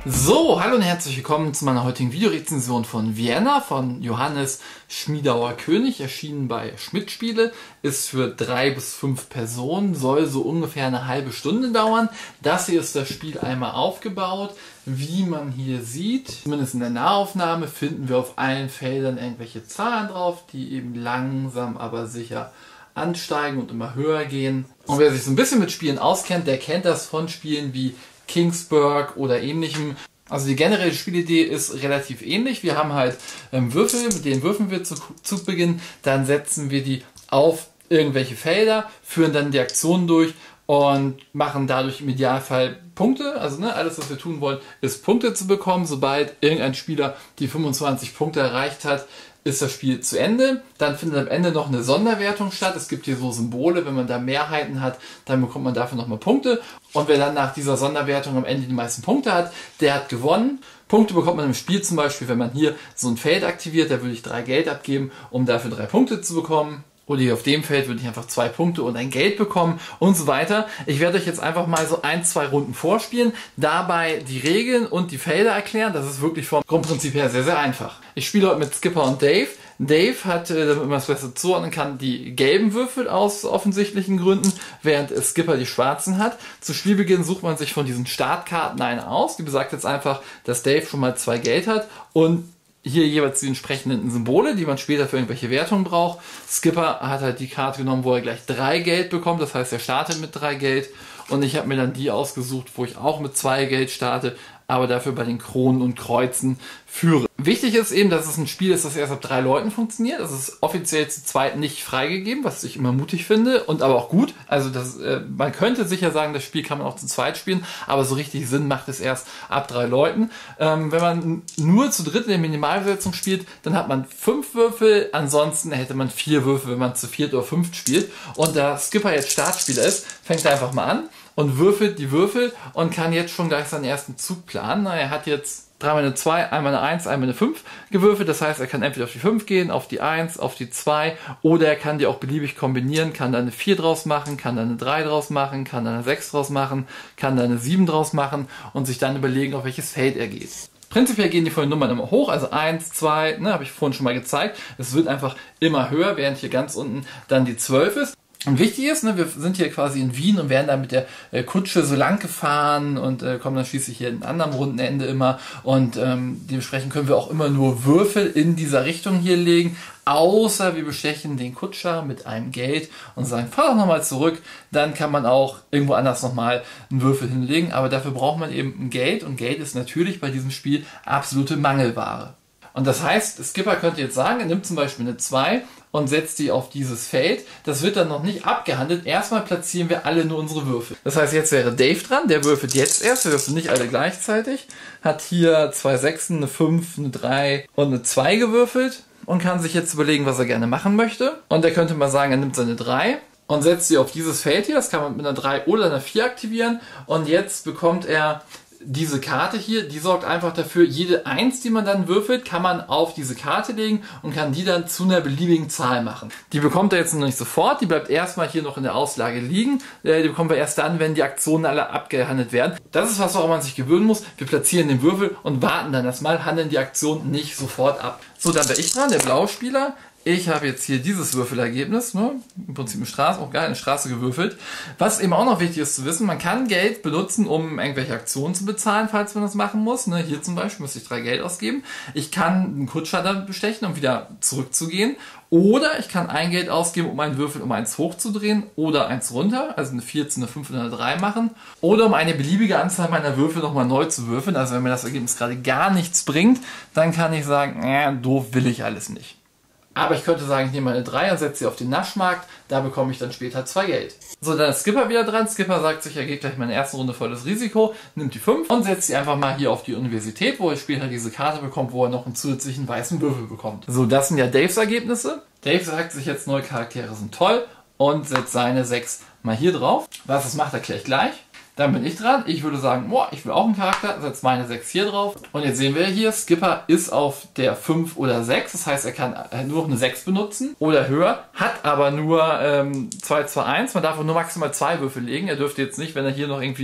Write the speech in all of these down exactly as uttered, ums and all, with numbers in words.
So, hallo und herzlich willkommen zu meiner heutigen Videorezension von Vienna von Johannes Schmiedauer König, erschienen bei Schmidt Spiele, ist für drei bis fünf Personen, soll so ungefähr eine halbe Stunde dauern. Das hier ist das Spiel einmal aufgebaut. Wie man hier sieht, zumindest in der Nahaufnahme, finden wir auf allen Feldern irgendwelche Zahlen drauf, die eben langsam aber sicher ansteigen und immer höher gehen. Und wer sich so ein bisschen mit Spielen auskennt, der kennt das von Spielen wie Kingsburg oder ähnlichem. Also die generelle Spielidee ist relativ ähnlich. Wir haben halt ähm, Würfel, mit denen würfeln wir zu Zugbeginn, dann setzen wir die auf irgendwelche Felder, führen dann die Aktionen durch und machen dadurch im Idealfall Punkte. Also ne, alles, was wir tun wollen, ist Punkte zu bekommen. Sobald irgendein Spieler die fünfundzwanzig Punkte erreicht hat, ist das Spiel zu Ende. Dann findet am Ende noch eine Sonderwertung statt. Es gibt hier so Symbole, wenn man da Mehrheiten hat, dann bekommt man dafür nochmal Punkte. Und wer dann nach dieser Sonderwertung am Ende die meisten Punkte hat, der hat gewonnen. Punkte bekommt man im Spiel zum Beispiel, wenn man hier so ein Feld aktiviert, da würde ich drei Geld abgeben, um dafür drei Punkte zu bekommen. Oder hier auf dem Feld würde ich einfach zwei Punkte und ein Geld bekommen und so weiter. Ich werde euch jetzt einfach mal so ein, zwei Runden vorspielen, dabei die Regeln und die Felder erklären. Das ist wirklich vom Grundprinzip her sehr, sehr einfach. Ich spiele heute mit Skipper und Dave. Dave hat, damit man es besser zuordnen kann, die gelben Würfel aus offensichtlichen Gründen, während Skipper die schwarzen hat. Zu Spielbeginn sucht man sich von diesen Startkarten eine aus. Die besagt jetzt einfach, dass Dave schon mal zwei Geld hat und hier jeweils die entsprechenden Symbole, die man später für irgendwelche Wertungen braucht. Skipper hat halt die Karte genommen, wo er gleich drei Geld bekommt. Das heißt, er startet mit drei Geld. Und ich habe mir dann die ausgesucht, wo ich auch mit zwei Geld starte, aber dafür bei den Kronen und Kreuzen führe. Wichtig ist eben, dass es ein Spiel ist, das erst ab drei Leuten funktioniert. Das ist offiziell zu zweit nicht freigegeben, was ich immer mutig finde und aber auch gut. Also das, äh, man könnte sicher sagen, das Spiel kann man auch zu zweit spielen, aber so richtig Sinn macht es erst ab drei Leuten. Ähm, wenn man nur zu dritt in der Minimalbesetzung spielt, dann hat man fünf Würfel, ansonsten hätte man vier Würfel, wenn man zu viert oder fünft spielt. Und da Skipper jetzt Startspieler ist, fängt er einfach mal an und würfelt die Würfel und kann jetzt schon gleich seinen ersten Zug planen. Er hat jetzt dreimal eine zwei, einmal eine eins, einmal eine fünf gewürfelt. Das heißt, er kann entweder auf die fünf gehen, auf die eins, auf die zwei oder er kann die auch beliebig kombinieren, kann da eine vier draus machen, kann da eine drei draus machen, kann da eine sechs draus machen, kann da eine sieben draus machen und sich dann überlegen, auf welches Feld er geht. Prinzipiell gehen die von den Nummern immer hoch, also eins, zwei, ne, habe ich vorhin schon mal gezeigt. Es wird einfach immer höher, während hier ganz unten dann die zwölf ist. Und wichtig ist, ne, wir sind hier quasi in Wien und werden da mit der äh, Kutsche so lang gefahren und äh, kommen dann schließlich hier in einem anderen Rundenende immer. Und ähm, dementsprechend können wir auch immer nur Würfel in dieser Richtung hier legen, außer wir bestechen den Kutscher mit einem Geld und sagen, fahr doch nochmal zurück. Dann kann man auch irgendwo anders nochmal einen Würfel hinlegen, aber dafür braucht man eben ein Geld und Geld ist natürlich bei diesem Spiel absolute Mangelware. Und das heißt, Skipper könnte jetzt sagen, er nimmt zum Beispiel eine zwei und setzt die auf dieses Feld. Das wird dann noch nicht abgehandelt. Erstmal platzieren wir alle nur unsere Würfel. Das heißt, jetzt wäre Dave dran. Der würfelt jetzt erst. Wir würfeln nicht alle gleichzeitig. Hat hier zwei Sechsen, eine fünf, eine drei und eine zwei gewürfelt und kann sich jetzt überlegen, was er gerne machen möchte. Und er könnte mal sagen, er nimmt seine drei und setzt sie auf dieses Feld hier. Das kann man mit einer drei oder einer vier aktivieren. Und jetzt bekommt er diese Karte hier, die sorgt einfach dafür, jede eins, die man dann würfelt, kann man auf diese Karte legen und kann die dann zu einer beliebigen Zahl machen. Die bekommt er jetzt noch nicht sofort, die bleibt erstmal hier noch in der Auslage liegen. Die bekommen wir erst dann, wenn die Aktionen alle abgehandelt werden. Das ist was, woran man sich gewöhnen muss. Wir platzieren den Würfel und warten dann erstmal, handeln die Aktion nicht sofort ab. So, dann wäre ich dran, der blaue Spieler. Ich habe jetzt hier dieses Würfelergebnis, ne? Im Prinzip eine Straße, auch geil, eine Straße gewürfelt. Was eben auch noch wichtig ist zu wissen, man kann Geld benutzen, um irgendwelche Aktionen zu bezahlen, falls man das machen muss. Ne? Hier zum Beispiel müsste ich drei Geld ausgeben. Ich kann einen Kutscher da bestechen, um wieder zurückzugehen. Oder ich kann ein Geld ausgeben, um einen Würfel um eins hochzudrehen oder eins runter, also eine vier zu eine fünf oder eine drei machen. Oder um eine beliebige Anzahl meiner Würfel nochmal neu zu würfeln. Also wenn mir das Ergebnis gerade gar nichts bringt, dann kann ich sagen, äh, doof will ich alles nicht. Aber ich könnte sagen, ich nehme meine drei und setze sie auf den Naschmarkt, da bekomme ich dann später zwei Geld. So, dann ist Skipper wieder dran. Skipper sagt sich, er geht gleich meine erste Runde volles Risiko, nimmt die fünf und setzt sie einfach mal hier auf die Universität, wo er später diese Karte bekommt, wo er noch einen zusätzlichen weißen Würfel bekommt. So, das sind ja Daves Ergebnisse. Dave sagt sich jetzt, neue Charaktere sind toll und setzt seine sechs mal hier drauf. Was das macht, erkläre ich gleich. Dann bin ich dran. Ich würde sagen, boah, ich will auch einen Charakter, setze meine sechs hier drauf. Und jetzt sehen wir hier, Skipper ist auf der fünf oder sechs. Das heißt, er kann nur noch eine sechs benutzen oder höher, hat aber nur ähm, zwei, zwei, eins. Man darf nur maximal zwei Würfel legen. Er dürfte jetzt nicht, wenn er hier noch irgendwie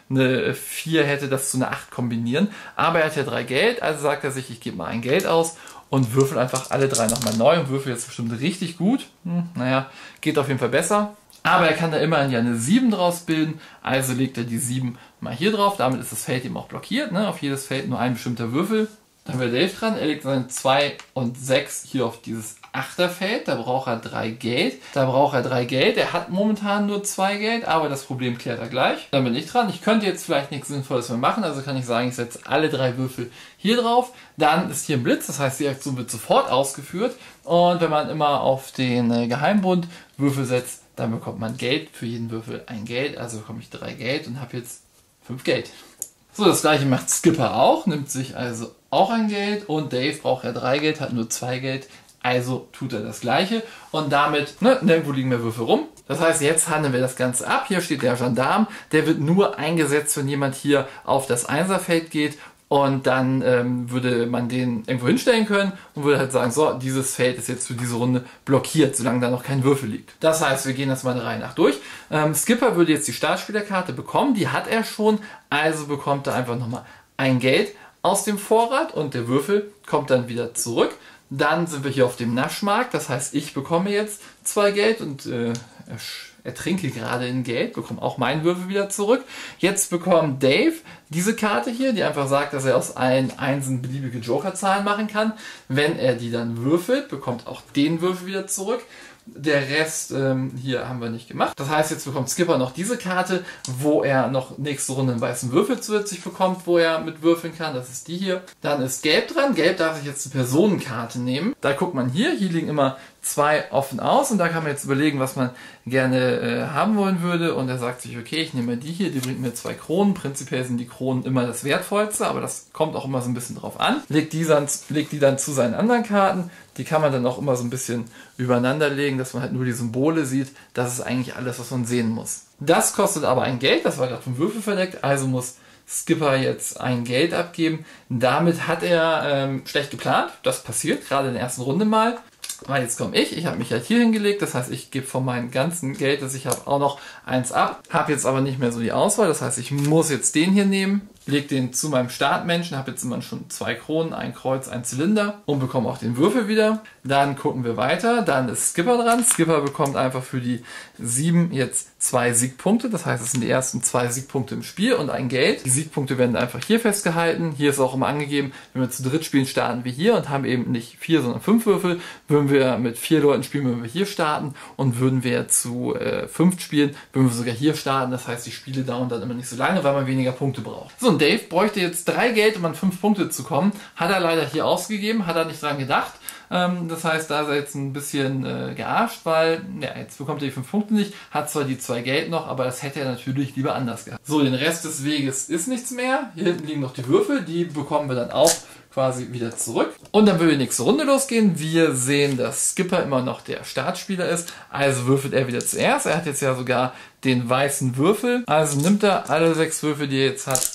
eine vier hätte, das zu einer acht kombinieren. Aber er hat ja drei Geld, also sagt er sich, ich gebe mal ein Geld aus und würfel einfach alle drei nochmal neu und würfel jetzt bestimmt richtig gut. Hm, naja, geht auf jeden Fall besser. Aber er kann da immerhin ja eine sieben draus bilden, also legt er die sieben mal hier drauf. Damit ist das Feld eben auch blockiert, ne? Auf jedes Feld nur ein bestimmter Würfel. Dann wäre Dave dran, er legt seine zwei und sechs hier auf dieses Achterfeld, da braucht er drei Geld. Da braucht er drei Geld, er hat momentan nur zwei Geld, aber das Problem klärt er gleich. Dann bin ich dran, ich könnte jetzt vielleicht nichts Sinnvolles mehr machen, also kann ich sagen, ich setze alle drei Würfel hier drauf. Dann ist hier ein Blitz, das heißt, die Aktion wird sofort ausgeführt. Und wenn man immer auf den äh, Geheimbund Würfel setzt, dann bekommt man Geld, für jeden Würfel ein Geld, also bekomme ich drei Geld und habe jetzt fünf Geld. So, das gleiche macht Skipper auch, nimmt sich also auch ein Geld und Dave braucht ja drei Geld, hat nur zwei Geld, also tut er das gleiche und damit, ne, nirgendwo liegen mehr Würfel rum. Das heißt, jetzt handeln wir das Ganze ab. Hier steht der Gendarm, der wird nur eingesetzt, wenn jemand hier auf das Einserfeld geht. Und dann ähm, würde man den irgendwo hinstellen können und würde halt sagen, so, dieses Feld ist jetzt für diese Runde blockiert, solange da noch kein Würfel liegt. Das heißt, wir gehen das mal der Reihe nach durch. Ähm, Skipper würde jetzt die Startspielerkarte bekommen, die hat er schon, also bekommt er einfach nochmal ein Geld aus dem Vorrat und der Würfel kommt dann wieder zurück. Dann sind wir hier auf dem Naschmarkt, das heißt, ich bekomme jetzt zwei Geld und äh, ertrinke gerade in Geld, bekomme auch meinen Würfel wieder zurück. Jetzt bekommt Dave diese Karte hier, die einfach sagt, dass er aus allen Einsen beliebige Jokerzahlen machen kann. Wenn er die dann würfelt, bekommt auch den Würfel wieder zurück. Der Rest ähm, hier haben wir nicht gemacht. Das heißt, jetzt bekommt Skipper noch diese Karte, wo er noch nächste Runde einen weißen Würfel zusätzlich bekommt, wo er mit würfeln kann. Das ist die hier. Dann ist Gelb dran. Gelb darf sich jetzt eine Personenkarte nehmen. Da guckt man hier. Hier liegen immer zwei offen aus und da kann man jetzt überlegen, was man gerne äh, haben wollen würde. Und er sagt sich, okay, ich nehme die hier, die bringt mir zwei Kronen. Prinzipiell sind die Kronen immer das Wertvollste, aber das kommt auch immer so ein bisschen drauf an. Legt die dann, legt die dann zu seinen anderen Karten. Die kann man dann auch immer so ein bisschen übereinander legen, dass man halt nur die Symbole sieht. Das ist eigentlich alles, was man sehen muss. Das kostet aber ein Geld, das war gerade vom Würfel verdeckt, also muss Skipper jetzt ein Geld abgeben. Damit hat er ähm, schlecht geplant. Das passiert gerade in der ersten Runde mal. Weil jetzt komme ich, ich habe mich halt hier hingelegt, das heißt, ich gebe von meinem ganzen Geld, das ich habe, auch noch eins ab. Habe jetzt aber nicht mehr so die Auswahl, das heißt, ich muss jetzt den hier nehmen, lege den zu meinem Startmenschen, habe jetzt immer schon zwei Kronen, ein Kreuz, ein Zylinder und bekomme auch den Würfel wieder. Dann gucken wir weiter, dann ist Skipper dran. Skipper bekommt einfach für die sieben jetzt zwei Siegpunkte, das heißt, es sind die ersten zwei Siegpunkte im Spiel und ein Geld. Die Siegpunkte werden einfach hier festgehalten. Hier ist auch immer angegeben, wenn wir zu dritt spielen, starten wir hier und haben eben nicht vier, sondern fünf Würfel. Würden wir mit vier Leuten spielen, würden wir hier starten und würden wir zu äh, fünf spielen, würden wir sogar hier starten. Das heißt, die Spiele dauern dann immer nicht so lange, weil man weniger Punkte braucht. So, und Dave bräuchte jetzt drei Geld, um an fünf Punkte zu kommen. Hat er leider hier ausgegeben, hat er nicht dran gedacht. Ähm, das heißt, da ist er jetzt ein bisschen äh, gearscht, weil ja, jetzt bekommt er die fünf Punkte nicht, hat zwar die zwei Geld noch, aber das hätte er natürlich lieber anders gehabt. So, den Rest des Weges ist nichts mehr. Hier hinten liegen noch die Würfel, die bekommen wir dann auch quasi wieder zurück. Und dann will die nächste Runde losgehen. Wir sehen, dass Skipper immer noch der Startspieler ist, also würfelt er wieder zuerst. Er hat jetzt ja sogar den weißen Würfel, also nimmt er alle sechs Würfel, die er jetzt hat,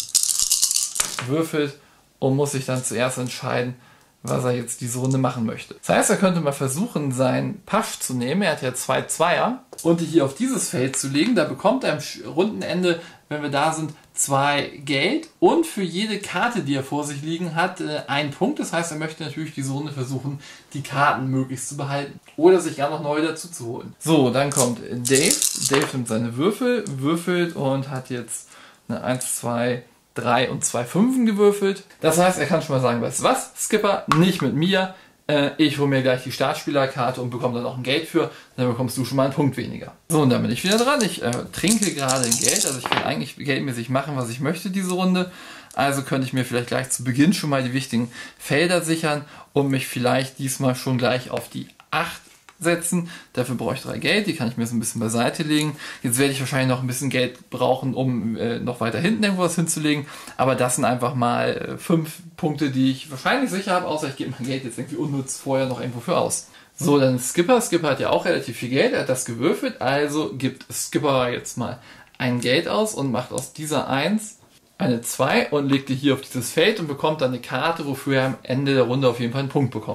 würfelt und muss sich dann zuerst entscheiden, was er jetzt diese Runde machen möchte. Das heißt, er könnte mal versuchen, seinen Pasch zu nehmen. Er hat ja zwei Zweier und die hier auf dieses Feld zu legen. Da bekommt er am Rundenende, wenn wir da sind, zwei Geld und für jede Karte, die er vor sich liegen hat, einen Punkt. Das heißt, er möchte natürlich diese Runde versuchen, die Karten möglichst zu behalten oder sich ja noch neu dazu zu holen. So, dann kommt Dave. Dave nimmt seine Würfel, würfelt und hat jetzt eine eins, zwei, drei und zwei Fünfen gewürfelt. Das heißt, er kann schon mal sagen, weißt du was, Skipper, nicht mit mir. Äh, ich hole mir gleich die Startspielerkarte und bekomme dann auch ein Geld für. Dann bekommst du schon mal einen Punkt weniger. So, und dann bin ich wieder dran. Ich äh, trinke gerade Geld. Also ich kann eigentlich geldmäßig machen, was ich möchte diese Runde. Also könnte ich mir vielleicht gleich zu Beginn schon mal die wichtigen Felder sichern und mich vielleicht diesmal schon gleich auf die acht setzen. Dafür brauche ich drei Geld, die kann ich mir so ein bisschen beiseite legen. Jetzt werde ich wahrscheinlich noch ein bisschen Geld brauchen, um äh, noch weiter hinten irgendwo was hinzulegen. Aber das sind einfach mal äh, fünf Punkte, die ich wahrscheinlich sicher habe, außer ich gebe mein Geld jetzt irgendwie unnütz vorher noch irgendwo für aus. So, dann Skipper. Skipper hat ja auch relativ viel Geld, er hat das gewürfelt, also gibt Skipper jetzt mal ein Geld aus und macht aus dieser eins eine zwei und legt die hier auf dieses Feld und bekommt dann eine Karte, wofür er am Ende der Runde auf jeden Fall einen Punkt bekommt.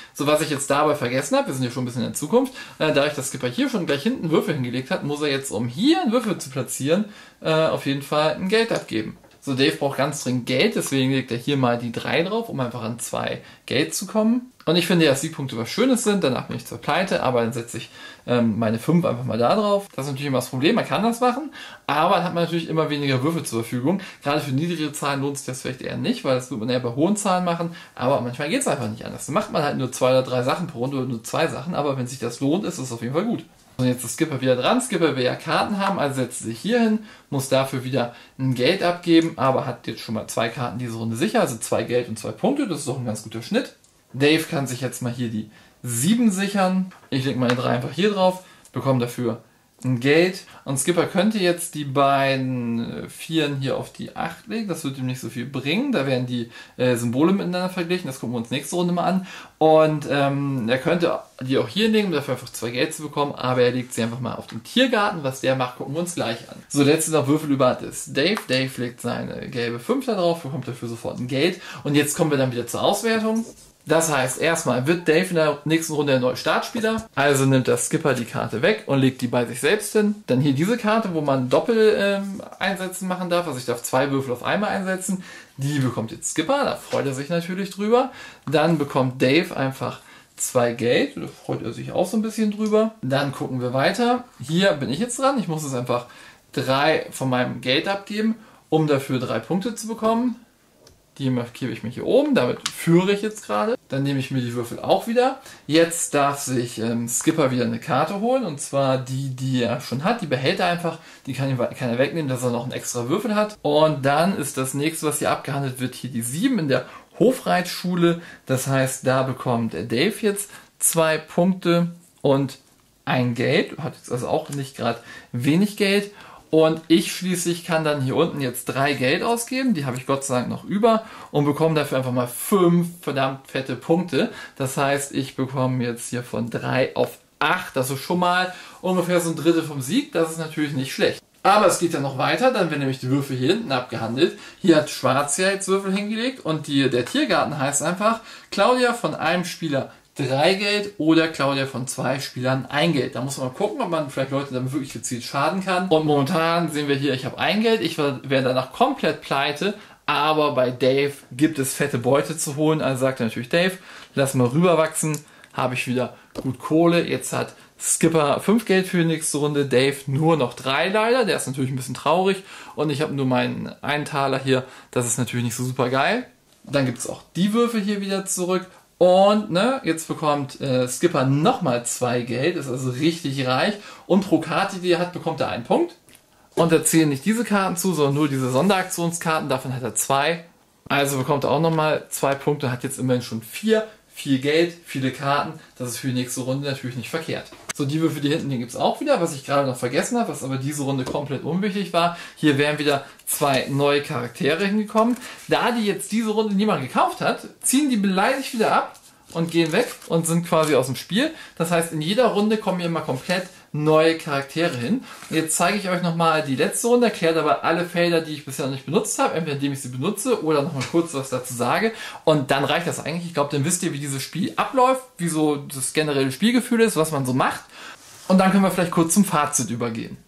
So, was ich jetzt dabei vergessen habe, wir sind ja schon ein bisschen in der Zukunft, äh, da ich das Skipper hier schon gleich hinten Würfel hingelegt hat, muss er jetzt, um hier einen Würfel zu platzieren, äh, auf jeden Fall ein Geld abgeben. So, Dave braucht ganz dringend Geld, deswegen legt er hier mal die drei drauf, um einfach an zwei Geld zu kommen. Und ich finde, dass Siegpunkte was Schönes sind, danach bin ich zur Pleite, aber dann setze ich ähm, meine fünf einfach mal da drauf. Das ist natürlich immer das Problem, man kann das machen, aber dann hat man natürlich immer weniger Würfel zur Verfügung. Gerade für niedrige Zahlen lohnt sich das vielleicht eher nicht, weil das wird man eher bei hohen Zahlen machen, aber manchmal geht es einfach nicht anders. Dann macht man halt nur zwei oder drei Sachen pro Runde oder nur zwei Sachen, aber wenn sich das lohnt, ist es auf jeden Fall gut. Und jetzt ist Skipper wieder dran. Skipper will ja Karten haben, also setzt sich hier hin, muss dafür wieder ein Geld abgeben, aber hat jetzt schon mal zwei Karten diese Runde sicher, also zwei Geld und zwei Punkte, das ist doch ein ganz guter Schnitt. Dave kann sich jetzt mal hier die sieben sichern. Ich lege meine drei einfach hier drauf, bekomme dafür ein Geld. Und Skipper könnte jetzt die beiden Vieren hier auf die acht legen. Das wird ihm nicht so viel bringen. Da werden die äh, Symbole miteinander verglichen. Das gucken wir uns nächste Runde mal an. Und ähm, er könnte die auch hier legen, um dafür einfach zwei Geld zu bekommen. Aber er legt sie einfach mal auf den Tiergarten. Was der macht, gucken wir uns gleich an. So, der letzte noch Würfel über ist Dave. Dave legt seine gelbe fünf da drauf, bekommt dafür sofort ein Geld. Und jetzt kommen wir dann wieder zur Auswertung. Das heißt, erstmal wird Dave in der nächsten Runde der neue Startspieler. Also nimmt der Skipper die Karte weg und legt die bei sich selbst hin. Dann hier diese Karte, wo man Doppel ähm, einsetzen machen darf. Also ich darf zwei Würfel auf einmal einsetzen. Die bekommt jetzt Skipper, da freut er sich natürlich drüber. Dann bekommt Dave einfach zwei Geld, da freut er sich auch so ein bisschen drüber. Dann gucken wir weiter. Hier bin ich jetzt dran. Ich muss jetzt einfach drei von meinem Geld abgeben, um dafür drei Punkte zu bekommen. Die markiere ich mir hier oben, damit führe ich jetzt gerade. Dann nehme ich mir die Würfel auch wieder. Jetzt darf sich ähm, Skipper wieder eine Karte holen, und zwar die, die er schon hat. Die behält er einfach, die kann, ihm, kann er wegnehmen, dass er noch einen extra Würfel hat. Und dann ist das nächste, was hier abgehandelt wird, hier die sieben in der Hofreitschule. Das heißt, da bekommt der Dave jetzt zwei Punkte und ein Geld. Hat jetzt also auch nicht gerade wenig Geld. Und ich schließlich kann dann hier unten jetzt drei Geld ausgeben, die habe ich Gott sei Dank noch über, und bekomme dafür einfach mal fünf verdammt fette Punkte. Das heißt, ich bekomme jetzt hier von drei auf acht, das ist schon mal ungefähr so ein Drittel vom Sieg, das ist natürlich nicht schlecht. Aber es geht ja noch weiter, dann werden nämlich die Würfel hier hinten abgehandelt. Hier hat Schwarz ja jetzt Würfel hingelegt und die, der Tiergarten heißt einfach, Claudia von einem Spieler drei Geld oder Claudia von zwei Spielern ein Geld. Da muss man mal gucken, ob man vielleicht Leute damit wirklich gezielt schaden kann. Und momentan sehen wir hier, ich habe ein Geld, ich werde danach komplett pleite, aber bei Dave gibt es fette Beute zu holen. Also sagt er natürlich, Dave, lass mal rüberwachsen, habe ich wieder gut Kohle. Jetzt hat Skipper fünf Geld für die nächste Runde, Dave nur noch drei leider, der ist natürlich ein bisschen traurig, und ich habe nur meinen einen Taler hier, das ist natürlich nicht so super geil. Dann gibt es auch die Würfel hier wieder zurück. Und ne, jetzt bekommt äh, Skipper nochmal zwei Geld, ist also richtig reich. Und pro Karte, die er hat, bekommt er einen Punkt. Und er zählen nicht diese Karten zu, sondern nur diese Sonderaktionskarten, davon hat er zwei. Also bekommt er auch nochmal zwei Punkte, hat jetzt immerhin schon vier. Viel Geld, viele Karten, das ist für die nächste Runde natürlich nicht verkehrt. So, die Würfel, die hinten, die gibt es auch wieder, was ich gerade noch vergessen habe, was aber diese Runde komplett unwichtig war. Hier wären wieder zwei neue Charaktere hingekommen. Da die jetzt diese Runde niemand gekauft hat, ziehen die beleidigt wieder ab und gehen weg und sind quasi aus dem Spiel. Das heißt, in jeder Runde kommen hier immer komplett neue Charaktere hin. Jetzt zeige ich euch nochmal die letzte Runde, erkläre aber alle Felder, die ich bisher noch nicht benutzt habe, entweder indem ich sie benutze oder nochmal kurz was dazu sage. Und dann reicht das eigentlich. Ich glaube, dann wisst ihr, wie dieses Spiel abläuft, wie so das generelle Spielgefühl ist, was man so macht. Und dann können wir vielleicht kurz zum Fazit übergehen.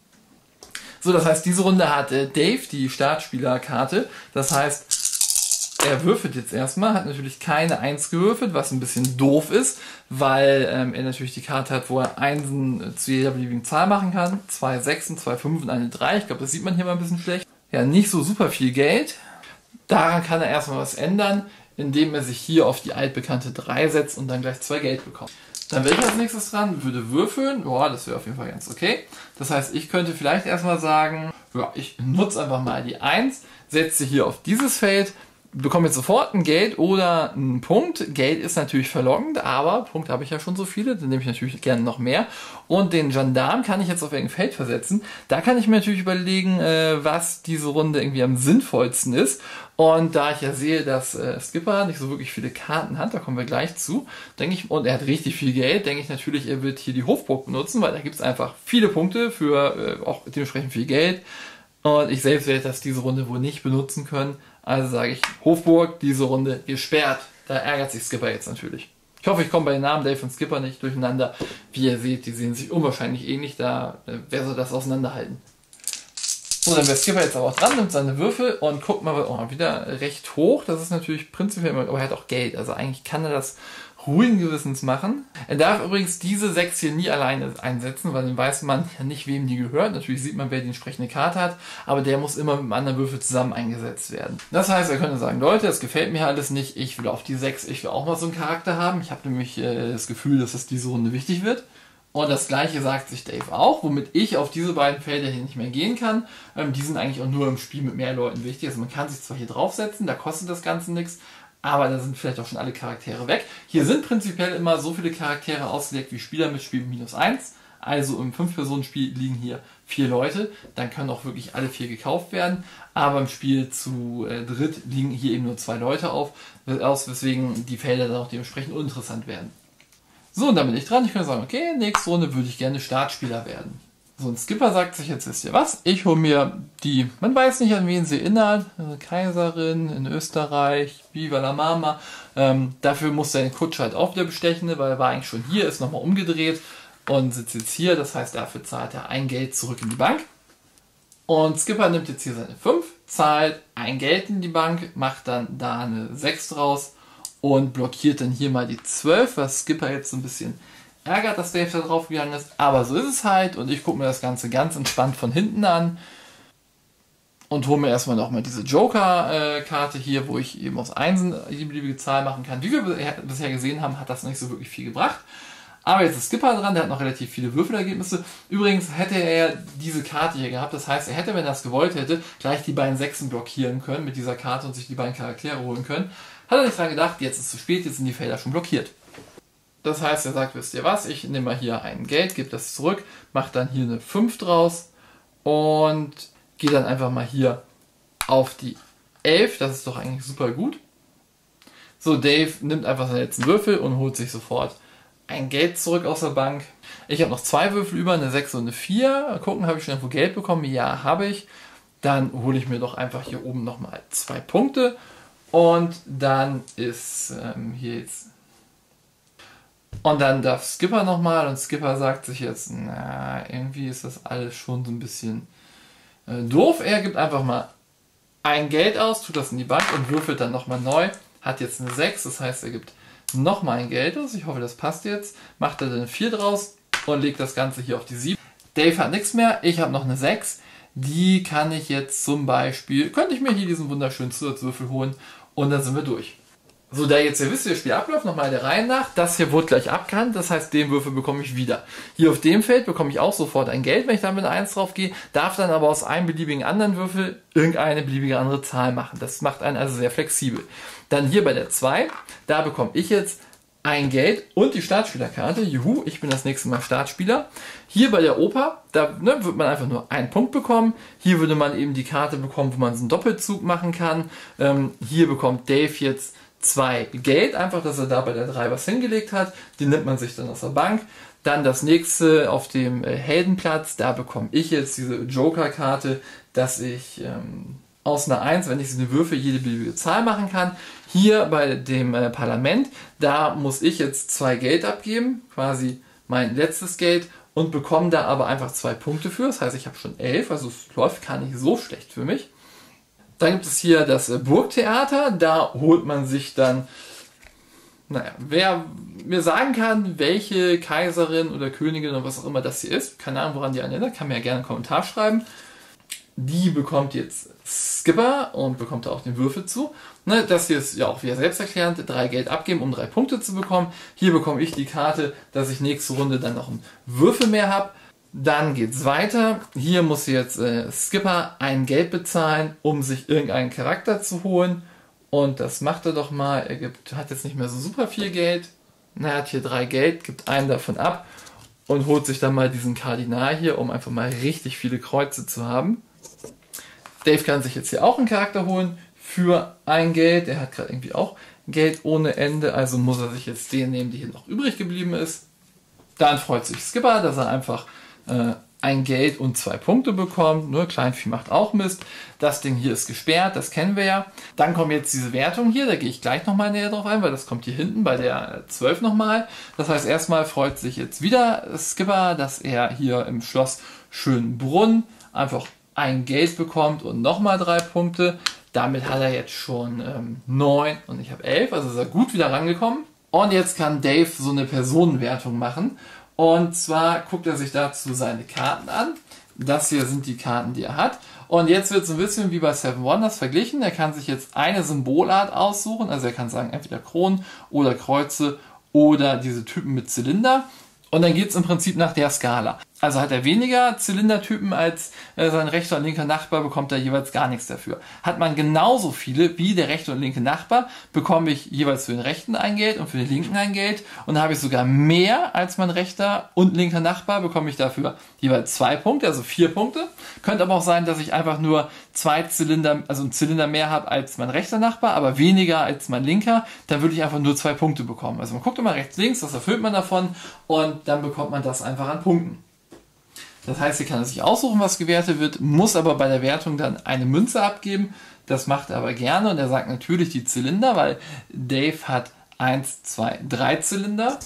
So, das heißt, diese Runde hat äh, Dave die Startspielerkarte. Das heißt, er würfelt jetzt erstmal, hat natürlich keine eins gewürfelt, was ein bisschen doof ist, weil ähm, er natürlich die Karte hat, wo er Einsen zu jeder beliebigen Zahl machen kann. Zwei Sechsen, zwei Fünfen und eine drei. Ich glaube, das sieht man hier mal ein bisschen schlecht. Ja, nicht so super viel Geld. Daran kann er erstmal was ändern, indem er sich hier auf die altbekannte drei setzt und dann gleich zwei Geld bekommt. Dann wäre ich als nächstes dran, würde würfeln. Boah, das wäre auf jeden Fall ganz okay. Das heißt, ich könnte vielleicht erstmal sagen, ja, ich nutze einfach mal die eins, setze hier auf dieses Feld, bekomme jetzt sofort ein Geld oder einen Punkt. Geld ist natürlich verlockend, aber Punkte habe ich ja schon so viele, dann nehme ich natürlich gerne noch mehr. Und den Gendarm kann ich jetzt auf irgendein Feld versetzen. Da kann ich mir natürlich überlegen, äh, was diese Runde irgendwie am sinnvollsten ist. Und da ich ja sehe, dass äh, Skipper nicht so wirklich viele Karten hat, da kommen wir gleich zu, denke ich, und er hat richtig viel Geld, denke ich natürlich, er wird hier die Hofburg benutzen, weil da gibt es einfach viele Punkte für äh, auch dementsprechend viel Geld. Und ich selbst werde das diese Runde wohl nicht benutzen können. Also sage ich, Hofburg, diese Runde gesperrt. Da ärgert sich Skipper jetzt natürlich. Ich hoffe, ich komme bei den Namen Dave und Skipper nicht durcheinander. Wie ihr seht, die sehen sich unwahrscheinlich ähnlich, da äh, wer soll das auseinanderhalten? So, dann wäre Skipper jetzt aber auch dran, nimmt seine Würfel und guckt mal, oh, wieder recht hoch. Das ist natürlich prinzipiell, aber er hat auch Geld. Also eigentlich kann er das ruhigen Gewissens machen. Er darf übrigens diese sechs hier nie alleine einsetzen, weil dann weiß man ja nicht, wem die gehört. Natürlich sieht man, wer die entsprechende Karte hat, aber der muss immer mit einem anderen Würfel zusammen eingesetzt werden. Das heißt, er könnte sagen, Leute, das gefällt mir alles nicht, ich will auf die sechs, ich will auch mal so einen Charakter haben. Ich habe nämlich äh, das Gefühl, dass es diese Runde wichtig wird. Und das gleiche sagt sich Dave auch, womit ich auf diese beiden Felder hier nicht mehr gehen kann. Ähm, die sind eigentlich auch nur im Spiel mit mehr Leuten wichtig. Also man kann sich zwar hier draufsetzen, da kostet das Ganze nichts, aber da sind vielleicht auch schon alle Charaktere weg. Hier sind prinzipiell immer so viele Charaktere ausgelegt wie Spieler mit Spiel minus eins. Also im fünf Personen Spiel liegen hier vier Leute. Dann können auch wirklich alle vier gekauft werden. Aber im Spiel zu äh, dritt liegen hier eben nur zwei Leute auf, aus, weswegen die Felder dann auch dementsprechend uninteressant werden. So, und dann bin ich dran. Ich kann sagen, okay, nächste Runde würde ich gerne Startspieler werden. So, ein Skipper sagt sich jetzt, wisst ihr was? Ich hole mir die, man weiß nicht, an wen sie erinnert, eine Kaiserin in Österreich, Viva la Mama. Ähm, dafür muss der Kutscher halt auch wieder bestechen, weil er war eigentlich schon hier, ist nochmal umgedreht und sitzt jetzt hier. Das heißt, dafür zahlt er ein Geld zurück in die Bank. Und Skipper nimmt jetzt hier seine fünf, zahlt ein Geld in die Bank, macht dann da eine sechs draus und blockiert dann hier mal die zwölf, was Skipper jetzt so ein bisschen ärgert, dass Dave da drauf gegangen ist, aber so ist es halt und ich gucke mir das Ganze ganz entspannt von hinten an und hole mir erstmal nochmal diese Joker-Karte hier, wo ich eben aus Einsen die beliebige Zahl machen kann. Wie wir bisher gesehen haben, hat das nicht so wirklich viel gebracht. Aber jetzt ist Skipper dran, der hat noch relativ viele Würfelergebnisse. Übrigens hätte er diese Karte hier gehabt, das heißt, er hätte, wenn er das gewollt hätte, gleich die beiden Sechsen blockieren können mit dieser Karte und sich die beiden Charaktere holen können. Hat er nicht dran gedacht, jetzt ist es zu spät, jetzt sind die Felder schon blockiert. Das heißt, er sagt, wisst ihr was, ich nehme mal hier ein Geld, gebe das zurück, mache dann hier eine fünf draus und gehe dann einfach mal hier auf die elf, das ist doch eigentlich super gut. So, Dave nimmt einfach seinen letzten Würfel und holt sich sofort ein Geld zurück aus der Bank. Ich habe noch zwei Würfel über, eine sechs und eine vier. Mal gucken, habe ich schon irgendwo Geld bekommen? Ja, habe ich. Dann hole ich mir doch einfach hier oben nochmal zwei Punkte und dann ist ähm, hier jetzt... Und dann darf Skipper nochmal und Skipper sagt sich jetzt, na, irgendwie ist das alles schon so ein bisschen äh, doof. Er gibt einfach mal ein Geld aus, tut das in die Bank und würfelt dann nochmal neu. Hat jetzt eine sechs, das heißt, er gibt nochmal ein Geld aus. Ich hoffe, das passt jetzt. Macht er dann eine vier draus und legt das Ganze hier auf die sieben. Dave hat nichts mehr, ich habe noch eine sechs. Die kann ich jetzt zum Beispiel, könnte ich mir hier diesen wunderschönen Zusatzwürfel holen und dann sind wir durch. So, da jetzt ihr wisst, wie das Spiel abläuft, nochmal der Reihe nach. Das hier wurde gleich abgehandelt, das heißt, den Würfel bekomme ich wieder. Hier auf dem Feld bekomme ich auch sofort ein Geld, wenn ich dann mit einer eins drauf gehe, darf dann aber aus einem beliebigen anderen Würfel irgendeine beliebige andere Zahl machen. Das macht einen also sehr flexibel. Dann hier bei der zwei, da bekomme ich jetzt ein Geld und die Startspielerkarte. Juhu, ich bin das nächste Mal Startspieler. Hier bei der Oper, da ne, wird man einfach nur einen Punkt bekommen. Hier würde man eben die Karte bekommen, wo man so einen Doppelzug machen kann. Ähm, hier bekommt Dave jetzt zwei Geld, einfach, dass er da bei der drei was hingelegt hat. Die nimmt man sich dann aus der Bank. Dann das nächste auf dem äh, Heldenplatz, da bekomme ich jetzt diese Joker-Karte, dass ich ähm, aus einer eins, wenn ich sie eine Würfel, jede beliebige Zahl machen kann. Hier bei dem äh, Parlament, da muss ich jetzt zwei Geld abgeben, quasi mein letztes Geld und bekomme da aber einfach zwei Punkte für. Das heißt, ich habe schon elf, also es läuft gar nicht so schlecht für mich. Dann gibt es hier das Burgtheater, da holt man sich dann, naja, wer mir sagen kann, welche Kaiserin oder Königin oder was auch immer das hier ist, keine Ahnung, woran die erinnert, kann mir ja gerne einen Kommentar schreiben. Die bekommt jetzt Skipper und bekommt da auch den Würfel zu. Ne, das hier ist ja auch wieder selbsterklärend, drei Geld abgeben, um drei Punkte zu bekommen. Hier bekomme ich die Karte, dass ich nächste Runde dann noch einen Würfel mehr habe. Dann geht's weiter. Hier muss jetzt äh, Skipper ein Geld bezahlen, um sich irgendeinen Charakter zu holen. Und das macht er doch mal. Er gibt, hat jetzt nicht mehr so super viel Geld. Er hat hier drei Geld, gibt einen davon ab und holt sich dann mal diesen Kardinal hier, um einfach mal richtig viele Kreuze zu haben. Dave kann sich jetzt hier auch einen Charakter holen für ein Geld. Er hat gerade irgendwie auch Geld ohne Ende, also muss er sich jetzt den nehmen, die hier noch übrig geblieben ist. Dann freut sich Skipper, dass er einfach äh, ein Geld und zwei Punkte bekommt. Ne, Kleinvieh macht auch Mist. Das Ding hier ist gesperrt, das kennen wir ja. Dann kommen jetzt diese Wertungen hier, da gehe ich gleich nochmal näher drauf ein, weil das kommt hier hinten bei der zwölf nochmal. Das heißt, erstmal freut sich jetzt wieder Skipper, dass er hier im Schloss Schönbrunn einfach ein Geld bekommt und nochmal drei Punkte. Damit hat er jetzt schon ähm, neun und ich habe elf, also ist er gut wieder rangekommen. Und jetzt kann Dave so eine Personenwertung machen. Und zwar guckt er sich dazu seine Karten an. Das hier sind die Karten, die er hat. Und jetzt wird es ein bisschen wie bei Seven Wonders verglichen. Er kann sich jetzt eine Symbolart aussuchen. Also er kann sagen, entweder Kronen oder Kreuze oder diese Typen mit Zylinder. Und dann geht es im Prinzip nach der Skala. Also hat er weniger Zylindertypen als äh, sein rechter und linker Nachbar, bekommt er jeweils gar nichts dafür. Hat man genauso viele wie der rechte und linke Nachbar, bekomme ich jeweils für den rechten ein Geld und für den linken ein Geld. Und dann habe ich sogar mehr als mein rechter und linker Nachbar, bekomme ich dafür jeweils zwei Punkte, also vier Punkte. Könnte aber auch sein, dass ich einfach nur zwei Zylinder, also einen Zylinder mehr habe als mein rechter Nachbar, aber weniger als mein linker. Dann würde ich einfach nur zwei Punkte bekommen. Also man guckt immer rechts, links, das erfüllt man davon und dann bekommt man das einfach an Punkten. Das heißt, hier kann er sich aussuchen, was gewertet wird, muss aber bei der Wertung dann eine Münze abgeben. Das macht er aber gerne und er sagt natürlich die Zylinder, weil Dave hat eins, zwei, drei Zylinder.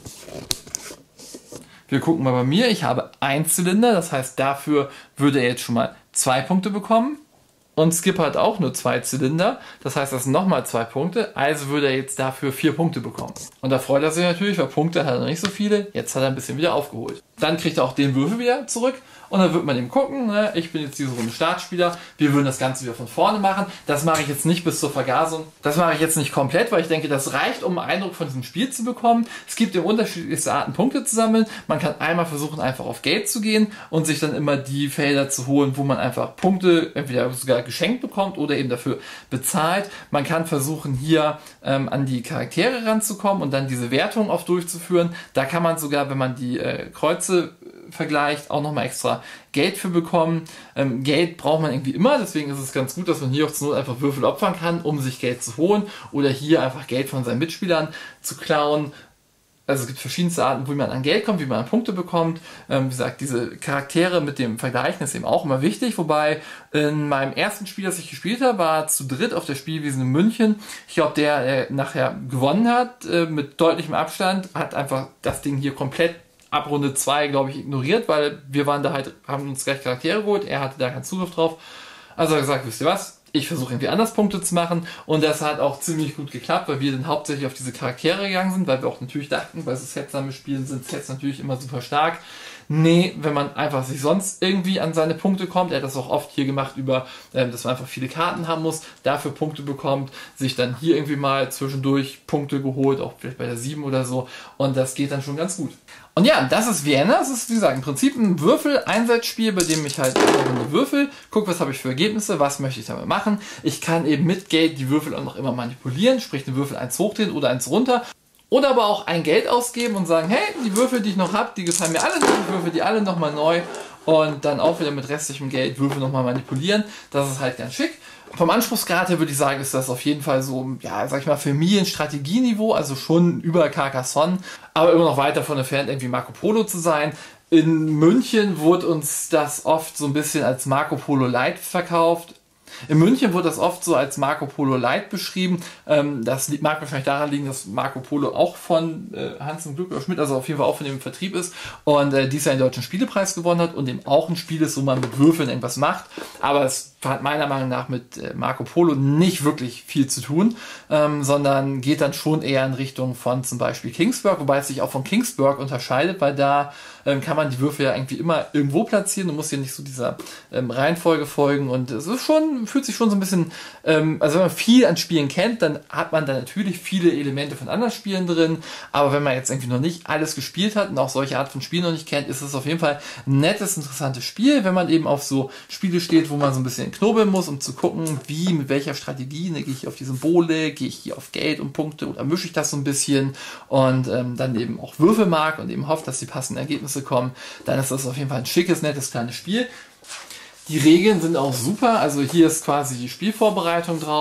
Wir gucken mal bei mir, ich habe ein Zylinder, das heißt, dafür würde er jetzt schon mal zwei Punkte bekommen. Und Skipper hat auch nur zwei Zylinder, das heißt, das sind nochmal zwei Punkte, also würde er jetzt dafür vier Punkte bekommen. Und da freut er sich natürlich, weil Punkte hat er noch nicht so viele, jetzt hat er ein bisschen wieder aufgeholt. Dann kriegt er auch den Würfel wieder zurück und dann wird man eben gucken, ne? Ich bin jetzt diese Runde Startspieler, wir würden das Ganze wieder von vorne machen. Das mache ich jetzt nicht bis zur Vergasung, das mache ich jetzt nicht komplett, weil ich denke, das reicht, um einen Eindruck von diesem Spiel zu bekommen. Es gibt eben unterschiedlichste Arten, Punkte zu sammeln. Man kann einmal versuchen, einfach auf Geld zu gehen und sich dann immer die Felder zu holen, wo man einfach Punkte entweder sogar geschenkt bekommt oder eben dafür bezahlt. Man kann versuchen, hier ähm, an die Charaktere ranzukommen und dann diese Wertung auf durchzuführen. Da kann man sogar, wenn man die äh, Kreuze vergleicht, auch nochmal extra Geld für bekommen. Ähm, Geld braucht man irgendwie immer, deswegen ist es ganz gut, dass man hier auch zur Not einfach Würfel opfern kann, um sich Geld zu holen oder hier einfach Geld von seinen Mitspielern zu klauen. Also es gibt verschiedenste Arten, wie man an Geld kommt, wie man an Punkte bekommt. Ähm, wie gesagt, diese Charaktere mit dem Vergleichen ist eben auch immer wichtig. Wobei in meinem ersten Spiel, das ich gespielt habe, war zu dritt auf der Spielwiese in München. Ich glaube, der äh, nachher gewonnen hat äh, mit deutlichem Abstand, hat einfach das Ding hier komplett ab Runde zwei, glaube ich, ignoriert, weil wir waren da halt, haben uns gleich Charaktere geholt, er hatte da keinen Zugriff drauf. Also hat er gesagt, wisst ihr was? Ich versuche irgendwie anders Punkte zu machen und das hat auch ziemlich gut geklappt, weil wir dann hauptsächlich auf diese Charaktere gegangen sind, weil wir auch natürlich dachten, bei so Set-Sammel-Spielen sind Sets natürlich immer super stark. Nee, wenn man einfach sich sonst irgendwie an seine Punkte kommt, er hat das auch oft hier gemacht über, ähm, dass man einfach viele Karten haben muss, dafür Punkte bekommt, sich dann hier irgendwie mal zwischendurch Punkte geholt, auch vielleicht bei der sieben oder so und das geht dann schon ganz gut. Und ja, das ist Vienna. Das ist, wie gesagt, im Prinzip ein Würfel-Einsatzspiel, bei dem ich halt eine Würfel gucke, was habe ich für Ergebnisse, was möchte ich damit machen. Ich kann eben mit Geld die Würfel auch noch immer manipulieren, sprich den Würfel eins hochdrehen oder eins runter. Oder aber auch ein Geld ausgeben und sagen, hey, die Würfel, die ich noch habe, die gefallen mir alle nicht, ich würfel die alle nochmal neu und dann auch wieder mit restlichem Geld Würfel nochmal manipulieren. Das ist halt ganz schick. Vom Anspruchsgrad her würde ich sagen, ist das auf jeden Fall so, ja, sag ich mal, Familienstrategieniveau, also schon über Carcassonne, aber immer noch weit davon entfernt, irgendwie Marco Polo zu sein. In München wurde uns das oft so ein bisschen als Marco Polo Light verkauft. In München wurde das oft so als Marco Polo Light beschrieben. Das mag wahrscheinlich daran liegen, dass Marco Polo auch von Hans und Glück oder Schmidt, also auf jeden Fall auch von dem Vertrieb ist und dies Jahr den Deutschen Spielepreis gewonnen hat und eben auch ein Spiel ist, wo man mit Würfeln irgendwas macht. Aber es hat meiner Meinung nach mit Marco Polo nicht wirklich viel zu tun, sondern geht dann schon eher in Richtung von zum Beispiel Kingsburg, wobei es sich auch von Kingsburg unterscheidet, weil da kann man die Würfel ja irgendwie immer irgendwo platzieren und muss hier nicht so dieser Reihenfolge folgen und es ist schon, fühlt sich schon so ein bisschen, ähm, also wenn man viel an Spielen kennt, dann hat man da natürlich viele Elemente von anderen Spielen drin, aber wenn man jetzt irgendwie noch nicht alles gespielt hat und auch solche Art von Spielen noch nicht kennt, ist es auf jeden Fall ein nettes, interessantes Spiel, wenn man eben auf so Spiele steht, wo man so ein bisschen knobeln muss, um zu gucken, wie, mit welcher Strategie, ne, gehe ich auf die Symbole, gehe ich hier auf Geld und Punkte oder mische ich das so ein bisschen und ähm, dann eben auch Würfel mag und eben hofft, dass die passenden Ergebnisse kommen, dann ist das auf jeden Fall ein schickes, nettes, kleines Spiel. Die Regeln sind auch super, also hier ist quasi die Spielvorbereitung drauf.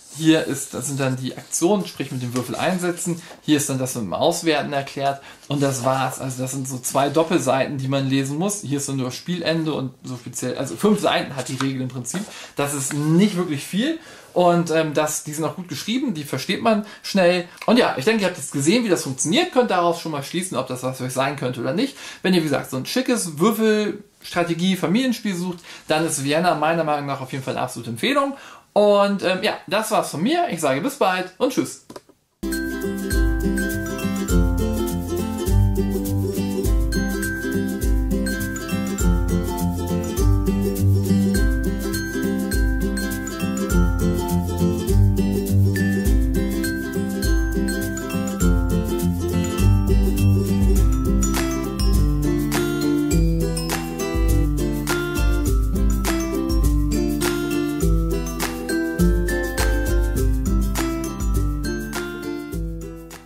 Hier ist, das sind dann die Aktionen, sprich mit dem Würfel einsetzen. Hier ist dann das mit dem Auswerten erklärt. Und das war's. Also das sind so zwei Doppelseiten, die man lesen muss. Hier ist dann nur Spielende und so speziell, also fünf Seiten hat die Regel im Prinzip. Das ist nicht wirklich viel. Und ähm, das, die sind auch gut geschrieben, die versteht man schnell. Und ja, ich denke, ihr habt jetzt gesehen, wie das funktioniert. Könnt daraus schon mal schließen, ob das was für euch sein könnte oder nicht. Wenn ihr, wie gesagt, so ein schickes Würfelstrategie-Familienspiel sucht, dann ist Vienna meiner Meinung nach auf jeden Fall eine absolute Empfehlung. Und ähm, ja, das war's von mir. Ich sage bis bald und tschüss.